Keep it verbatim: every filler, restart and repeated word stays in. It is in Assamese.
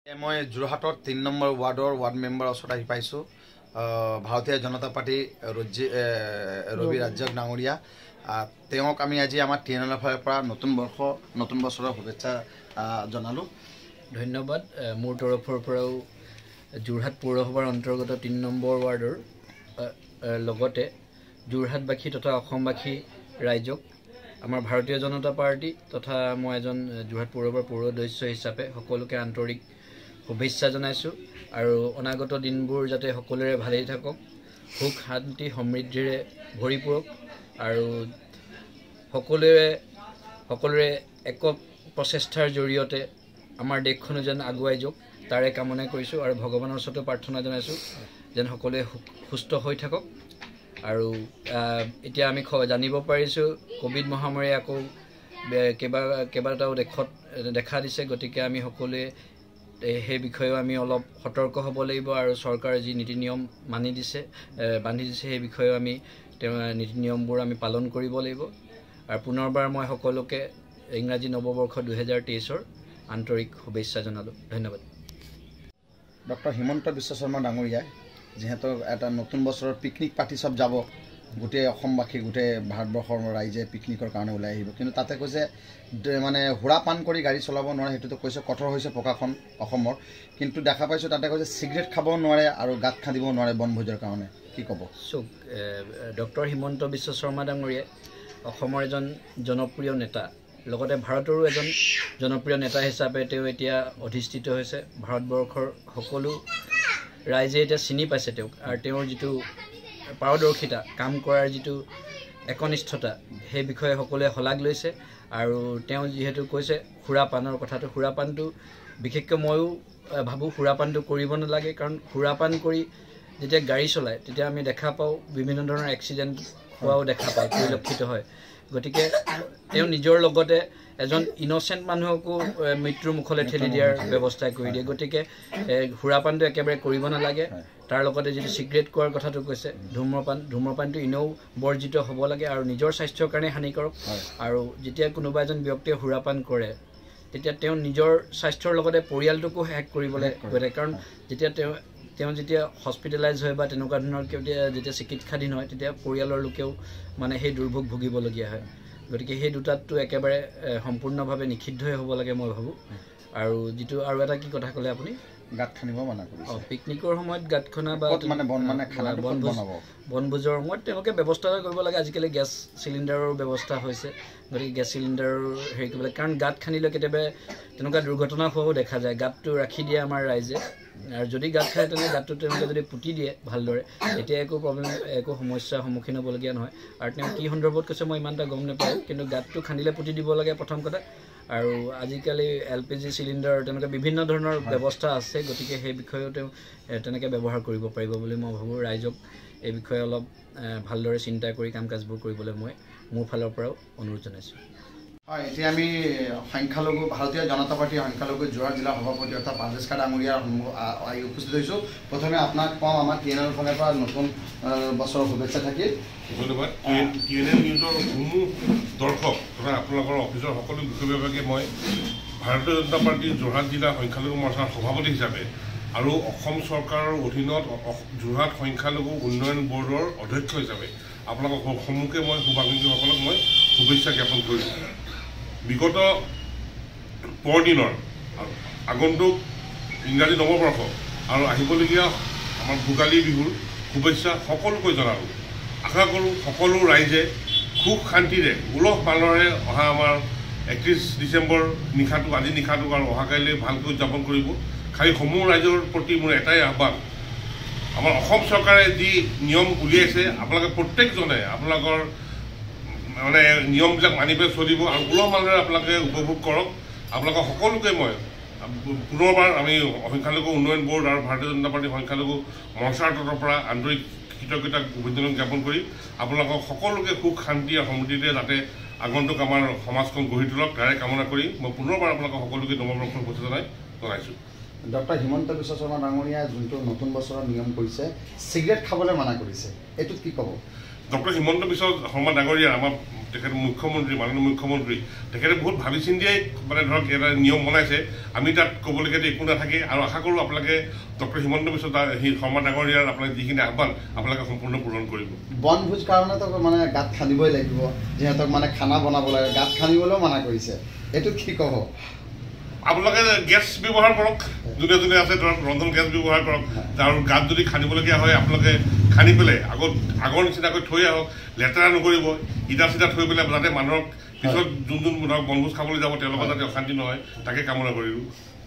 মই যোৰহাটৰ তিন নম্বৰ ৱাৰ্ডৰ ৱাৰ্ড মেম্বাৰৰ ওচৰত আহি পাইছোঁ। ভাৰতীয় জনতা পাৰ্টি ৰজি ৰবি ৰাজ্যক ডাঙৰীয়া তেওঁক আমি আজি আমাৰ টি এন এলৰ ফালৰ পৰা নতুন বৰ্ষ নতুন বছৰৰ শুভেচ্ছা জনালোঁ। ধন্যবাদ। মোৰ তৰফৰ পৰাও যোৰহাট পৌৰসভাৰ অন্তৰ্গত তিন নম্বৰ ৱাৰ্ডৰ লগতে যোৰহাটবাসী তথা অসমবাসী ৰাইজক আমাৰ ভাৰতীয় জনতা পাৰ্টি তথা মই এজন যোৰহাট পৌৰসভাৰ পৌৰ সদস্য হিচাপে সকলোকে আন্তৰিক শুভেচ্ছা জনাইছোঁ আৰু অনাগত দিনবোৰ যাতে সকলোৰে ভালেই থাকক, সুখ শান্তি সমৃদ্ধিৰে ভৰিপূৰক আৰু সকলোৰে সকলোৰে এক প্ৰচেষ্টাৰ জৰিয়তে আমাৰ দেশখনো যেন আগুৱাই যাওক তাৰে কামনা কৰিছোঁ আৰু ভগৱানৰ ওচৰতো প্ৰাৰ্থনা জনাইছোঁ যেন সকলোৱে সুস্থ হৈ থাকক। আৰু এতিয়া আমি জানিব পাৰিছোঁ কোভিড মহামাৰীয়ে আকৌ কেইবা কেইবাটাও দেশত দেখা দিছে, গতিকে আমি সকলোৱে সেই বিষয়েও আমি অলপ সতৰ্ক হ'ব লাগিব আৰু চৰকাৰে যি নীতি নিয়ম মানি দিছে বান্ধি দিছে সেই বিষয়েও আমি তেওঁ নীতি নিয়মবোৰ আমি পালন কৰিব লাগিব। আৰু পুনৰবাৰ মই সকলোকে ইংৰাজী নৱবৰ্ষ দুহেজাৰ তেইছৰ আন্তৰিক শুভেচ্ছা জনালোঁ। ধন্যবাদ। ডক্টৰ হিমন্ত বিশ্ব শৰ্মা ডাঙৰীয়াই যিহেতু এটা নতুন বছৰৰ পিকনিক পাৰ্টি চব যাব, গোটেই অসমবাসী গোটেই ভাৰতবৰ্ষৰ ৰাইজে পিকনিকৰ কাৰণে ওলাই আহিব, কিন্তু তাতে কৈছে মানে সুৰা পান কৰি গাড়ী চলাব নোৱাৰে, সেইটোতো কৈছে কঠোৰ হৈছে প্ৰশাসন অসমৰ, কিন্তু দেখা পাইছোঁ তাতে কৈছে চিগাৰেট খাব নোৱাৰে আৰু গাঁত খান্দিব নোৱাৰে বনভোজৰ কাৰণে। কি ক'ব? চোক ডক্টৰ হিমন্ত বিশ্ব শৰ্মা ডাঙৰীয়াই অসমৰ এজন জনপ্ৰিয় নেতা, লগতে ভাৰতৰো এজন জনপ্ৰিয় নেতা হিচাপে তেওঁ এতিয়া অধিষ্ঠিত হৈছে। ভাৰতবৰ্ষৰ সকলো ৰাইজে এতিয়া চিনি পাইছে তেওঁক আৰু তেওঁৰ যিটো পাৰদৰ্শিতা, কাম কৰাৰ যিটো একনিষ্ঠতা, সেই বিষয়ে সকলোৱে শলাগ লৈছে। আৰু তেওঁ যিহেতু কৈছে সুৰাপানৰ কথাটো, সুৰাপানটো বিশেষকৈ ময়ো ভাবোঁ সুৰাপানটো কৰিব নালাগে, কাৰণ সুৰাপান কৰি যেতিয়া গাড়ী চলায় তেতিয়া আমি দেখা পাওঁ বিভিন্ন ধৰণৰ এক্সিডেণ্ট হোৱাও দেখা পায়, পৰিলক্ষিত হয়। গতিকে তেওঁ নিজৰ লগতে এজন ইন'চেণ্ট মানুহকো মৃত্যুৰ মুখলৈ ঠেলি দিয়াৰ ব্যৱস্থা কৰি দিয়ে। গতিকে সুৰাপানটো একেবাৰে কৰিব নালাগে। তাৰ লগতে যিটো চিগাৰেট খোৱাৰ কথাটো কৈছে, ধূম্ৰপান ধূম্ৰপানটো এনেও বৰ্জিত হ'ব লাগে আৰু নিজৰ স্বাস্থ্যৰ কাৰণে হানিকাৰক। আৰু যেতিয়া কোনোবা এজন ব্যক্তিয়ে সুৰাপান কৰে তেতিয়া তেওঁ নিজৰ স্বাস্থ্যৰ লগতে পৰিয়ালটোকো শেষ কৰিবলৈ গৈ, কাৰণ যেতিয়া তেওঁ তেওঁ যেতিয়া হস্পিটেলাইজ হয় বা তেনেকুৱা ধৰণৰ যেতিয়া চিকিৎসাধীন হয় তেতিয়া পৰিয়ালৰ লোকেও মানে সেই দুৰ্ভোগ ভুগিবলগীয়া হয়। গতিকে সেই দুটাতটো একেবাৰে সম্পূৰ্ণভাৱে নিষিদ্ধই হ'ব লাগে মই ভাবোঁ। আৰু যিটো আৰু এটা কি কথা ক'লে আপুনি, গাঁত খান্দিব মানা কৰিছে। অঁ, পিকনিকৰ সময়ত গাঁত খনা বা বনভোজ বনভোজৰ সময়ত তেওঁলোকে ব্যৱস্থা কৰিব লাগে। আজিকালি গেছ চিলিণ্ডাৰৰ ব্যৱস্থা হৈছে, গতিকে গেছ চিলিণ্ডাৰৰ হেৰি কৰিব লাগে, কাৰণ গাঁত খান্দিলে কেতিয়াবা তেনেকুৱা দুৰ্ঘটনা হোৱাও দেখা যায়। গাঁতটো ৰাখি দিয়ে আমাৰ ৰাইজে, আৰু যদি গাঁত খায় তেনেহ'লে গাঁতটো তেওঁলোকে যদি পুতি দিয়ে ভালদৰে তেতিয়া একো প্ৰব্লেম একো সমস্যাৰ সন্মুখীন হ'বলগীয়া নহয়। আৰু তেওঁ কি সন্দৰ্ভত কৈছে মই ইমান এটা গম নাপাওঁ, কিন্তু গাঁতটো খান্দিলে পুতি দিব লাগে প্ৰথম কথা। আৰু আজিকালি এল পি জি চিলিণ্ডাৰ তেনেকৈ বিভিন্ন ধৰণৰ ব্যৱস্থা আছে, গতিকে সেই বিষয়েও তেওঁ তেনেকৈ ব্যৱহাৰ কৰিব পাৰিব বুলি মই ভাবোঁ। ৰাইজক এই বিষয়ে অলপ ভালদৰে চিন্তা কৰি কাম কাজবোৰ কৰিবলৈ মই মোৰ ফালৰ পৰাও অনুৰোধ জনাইছোঁ। হয়, এতিয়া আমি সংখ্যালঘু ভাৰতীয় জনতা পাৰ্টীৰ সংখ্যালঘু যোৰহাট জিলাৰ সভাপতি অৰ্থাৎ পাৰভেজ ডাঙৰীয়াৰ আহি উপস্থিত হৈছোঁ। প্ৰথমে আপোনাক কওঁ আমাৰ টি এন এলৰ ফালৰ পৰা নতুন বছৰৰ শুভেচ্ছা থাকিল। ধন্যবাদ। টি এন এল নিউজৰ সমূহ দৰ্শক তথা আপোনালোকৰ অফিচৰ সকলো বিষয়বিভাগে মই ভাৰতীয় জনতা পাৰ্টীৰ যোৰহাট জিলা সংখ্যালঘু মৰ্চাৰ সভাপতি হিচাপে আৰু অসম চৰকাৰৰ অধীনত যোৰহাট সংখ্যালঘু উন্নয়ন বৰ্ডৰ অধ্যক্ষ হিচাপে আপোনালোকৰ সন্মুখে মই শুভাকাংক্ষীসকলক মই শুভেচ্ছা জ্ঞাপন কৰিছোঁ। বিগত পৰদিনৰ আগন্তুক ইংৰাজী নৱবৰ্ষ আৰু আহিবলগীয়া আমাৰ ভোগালী বিহুৰ শুভেচ্ছা সকলোকৈ জনালোঁ। আশা কৰোঁ সকলো ৰাইজে সুখ শান্তিৰে উলহ মালহেৰে অহা আমাৰ একত্ৰিছ ডিচেম্বৰ নিশাটো আজি নিশাটোক আৰু অহা কাইলৈ ভালকৈ উদযাপন কৰিব। খালি সমূহ ৰাইজৰ প্ৰতি মোৰ এটাই আহ্বান, আমাৰ অসম চৰকাৰে যি নিয়ম উলিয়াইছে আপোনালোকে প্ৰত্যেকজনে আপোনালোকৰ মানে নিয়মবিলাক মানি পেলাই চলিব আৰু উলহ মালহেৰে আপোনালোকে উপভোগ কৰক। আপোনালোকক সকলোকে মই পুনৰবাৰ আমি সংখ্যালঘু উন্নয়ন বৰ্ড আৰু ভাৰতীয় জনতা পাৰ্টীৰ সংখ্যালঘু মৰ্চাৰ তৰফৰ পৰা আন্তৰিক কৃতজ্ঞতা অভিনন্দন জ্ঞাপন কৰি আপোনালোকক সকলোকে সুখ শান্তি আৰু সমৃদ্ধিৰে যাতে আগন্তুক আমাৰ সমাজখন গঢ়ি তোলক তাৰে কামনা কৰি মই পুনৰবাৰ আপোনালোকক সকলোকে নৱবৰ্ষৰ শুভেচ্ছা জনাই জনাইছোঁ। ডক্টৰ হিমন্ত বিশ্ব শৰ্মা ডাঙৰীয়াই যোনটো নতুন বছৰৰ নিয়ম কৰিছে, চিগাৰেট খাবলৈ মানা কৰিছে, এইটোত কি ক'ব? ডক্টৰ হিমন্ত বিশ্ব শৰ্মা ডাঙৰীয়াৰ আমাৰ তেখেত মুখ্যমন্ত্ৰী মাননীয় মুখ্যমন্ত্ৰী তেখেতে বহুত ভাবি চিন্তিয়ে মানে ধৰক এটা নিয়ম বনাইছে আমি তাত ক'বলগীয়া একো নাথাকে আৰু আশা কৰোঁ আপোনালোকে ডক্টৰ হিমন্ত বিশ্ব শৰ্মা ডাঙৰীয়াৰ আপোনালোকে যিখিনি আহ্বান আপোনালোকে সম্পূৰ্ণ পূৰণ কৰিব বনভোজ কাৰণেতো মানে গাঁত খান্দিবই লাগিব যিহেতু মানে খানা বনাব লাগে গাঁত খান্দিবলৈও মানা কৰিছে এইটো কি ক'ব আপোনালোকে গেছ ব্যৱহাৰ কৰক যোনে যোনে আছে ধৰক ৰন্ধন গেছ ব্যৱহাৰ কৰক আৰু গাঁত যদি খান্দিবলগীয়া হয় আপোনালোকে খান্দি পেলাই আগত আগৰ নিচিনাকৈ থৈ আহক লেতেৰা নকৰিব ইটা চিটা থৈ পেলাই যাতে মানুহক পিছত যোন যোন ধৰক বনভোজ খাবলৈ যাব তেওঁলোকৰ যাতে অশান্তি নহয় তাকে কামনা কৰিলোঁ